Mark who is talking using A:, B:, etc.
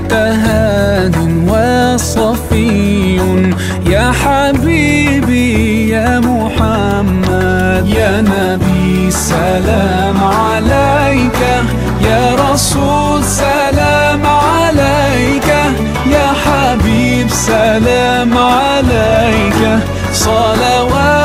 A: أنت هاد وصفي يا حبيبي يا محمد. يا نبي سلام عليك، يا رسول سلام عليك، يا حبيب سلام عليك، صلوات